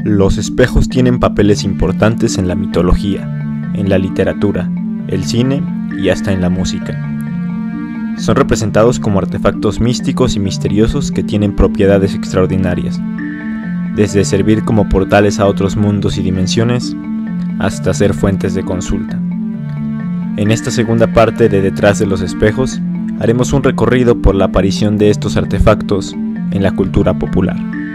Los espejos tienen papeles importantes en la mitología, en la literatura, el cine y hasta en la música. Son representados como artefactos místicos y misteriosos que tienen propiedades extraordinarias, desde servir como portales a otros mundos y dimensiones, hasta ser fuentes de consulta. En esta segunda parte de Detrás de los espejos, haremos un recorrido por la aparición de estos artefactos en la cultura popular.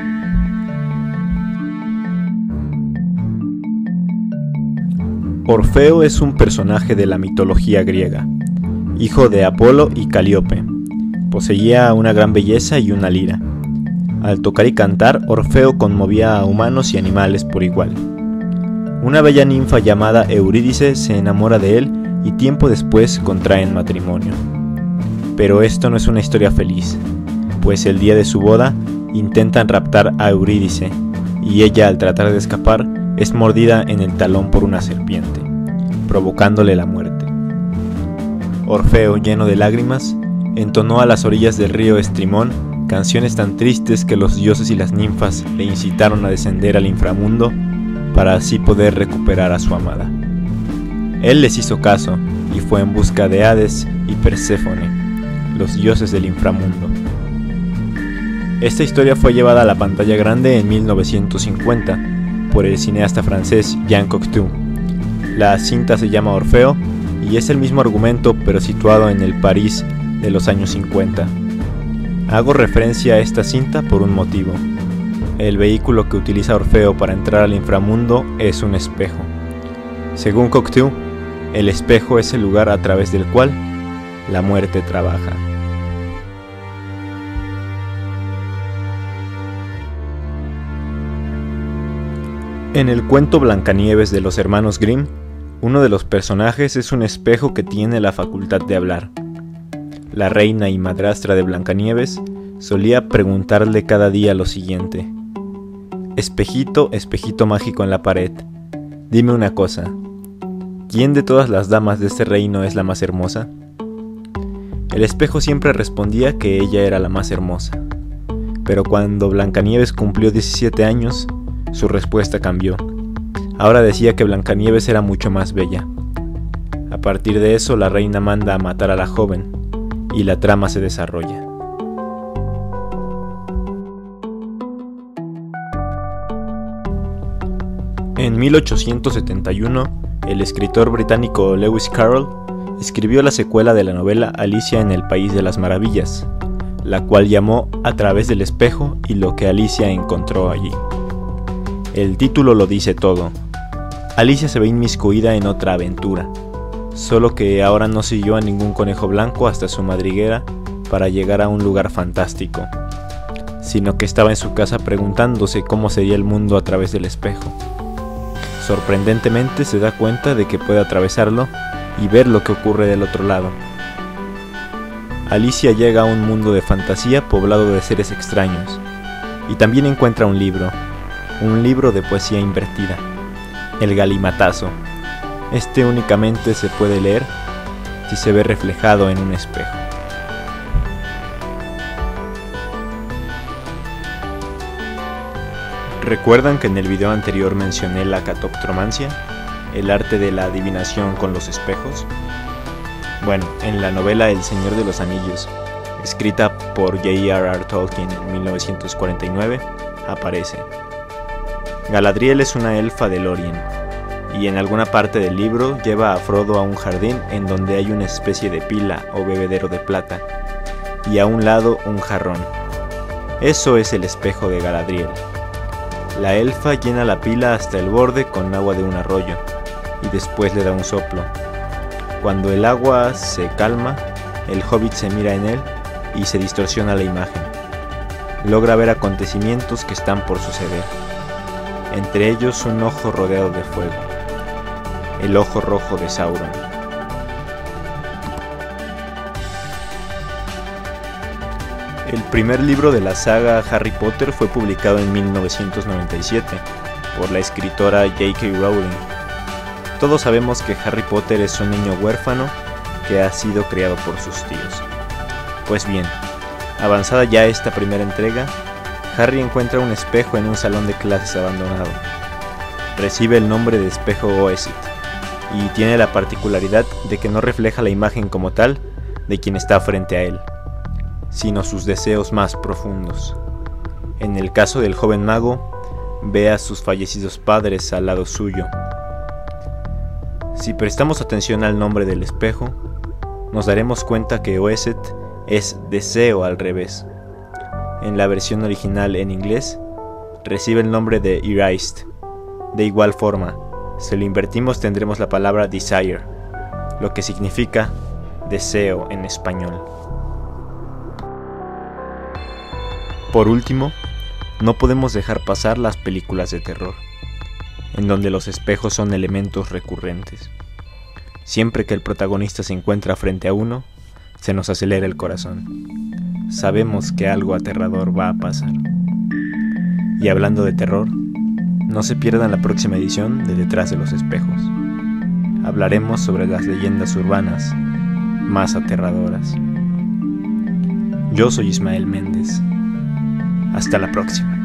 Orfeo es un personaje de la mitología griega, hijo de Apolo y Calíope. Poseía una gran belleza y una lira. Al tocar y cantar, Orfeo conmovía a humanos y animales por igual. Una bella ninfa llamada Eurídice se enamora de él y tiempo después contraen matrimonio. Pero esto no es una historia feliz, pues el día de su boda intentan raptar a Eurídice y ella, al tratar de escapar, es mordida en el talón por una serpiente, provocándole la muerte. Orfeo, lleno de lágrimas, entonó a las orillas del río Estrimón canciones tan tristes que los dioses y las ninfas le incitaron a descender al inframundo para así poder recuperar a su amada. Él les hizo caso y fue en busca de Hades y Perséfone, los dioses del inframundo. Esta historia fue llevada a la pantalla grande en 1950 por el cineasta francés Jean Cocteau. La cinta se llama Orfeo y es el mismo argumento pero situado en el París de los años 50. Hago referencia a esta cinta por un motivo. El vehículo que utiliza Orfeo para entrar al inframundo es un espejo. Según Cocteau, el espejo es el lugar a través del cual la muerte trabaja. En el cuento Blancanieves de los hermanos Grimm, uno de los personajes es un espejo que tiene la facultad de hablar. La reina y madrastra de Blancanieves solía preguntarle cada día lo siguiente: espejito, espejito mágico en la pared, dime una cosa, ¿quién de todas las damas de este reino es la más hermosa? El espejo siempre respondía que ella era la más hermosa, pero cuando Blancanieves cumplió 17 años, su respuesta cambió. Ahora decía que Blancanieves era mucho más bella. A partir de eso, la reina manda a matar a la joven, y la trama se desarrolla. En 1871, el escritor británico Lewis Carroll escribió la secuela de la novela Alicia en el País de las Maravillas, la cual llamó A través del espejo y lo que Alicia encontró allí. El título lo dice todo. Alicia se ve inmiscuida en otra aventura, solo que ahora no siguió a ningún conejo blanco hasta su madriguera para llegar a un lugar fantástico, sino que estaba en su casa preguntándose cómo sería el mundo a través del espejo. Sorprendentemente se da cuenta de que puede atravesarlo y ver lo que ocurre del otro lado. Alicia llega a un mundo de fantasía poblado de seres extraños, y también encuentra un libro de poesía invertida, el Galimatazo. Este únicamente se puede leer si se ve reflejado en un espejo. ¿Recuerdan que en el video anterior mencioné la catoptromancia, el arte de la adivinación con los espejos? Bueno, en la novela El Señor de los Anillos, escrita por J.R.R. Tolkien en 1949, aparece. Galadriel es una elfa de Lórien, y en alguna parte del libro lleva a Frodo a un jardín en donde hay una especie de pila o bebedero de plata, y a un lado un jarrón. Eso es el espejo de Galadriel. La elfa llena la pila hasta el borde con agua de un arroyo, y después le da un soplo. Cuando el agua se calma, el hobbit se mira en él y se distorsiona la imagen. Logra ver acontecimientos que están por suceder. Entre ellos un ojo rodeado de fuego, el ojo rojo de Sauron. El primer libro de la saga Harry Potter fue publicado en 1997 por la escritora J.K. Rowling. Todos sabemos que Harry Potter es un niño huérfano que ha sido criado por sus tíos. Pues bien, avanzada ya esta primera entrega, Harry encuentra un espejo en un salón de clases abandonado. Recibe el nombre de espejo Oesit y tiene la particularidad de que no refleja la imagen como tal de quien está frente a él, sino sus deseos más profundos. En el caso del joven mago, ve a sus fallecidos padres al lado suyo. Si prestamos atención al nombre del espejo, nos daremos cuenta que Oeset es deseo al revés. En la versión original en inglés, recibe el nombre de erased. De igual forma, si lo invertimos tendremos la palabra desire, lo que significa deseo en español. Por último, no podemos dejar pasar las películas de terror, en donde los espejos son elementos recurrentes. Siempre que el protagonista se encuentra frente a uno, se nos acelera el corazón. Sabemos que algo aterrador va a pasar. Y hablando de terror, no se pierdan la próxima edición de Detrás de los Espejos. Hablaremos sobre las leyendas urbanas más aterradoras. Yo soy Ismael Méndez. Hasta la próxima.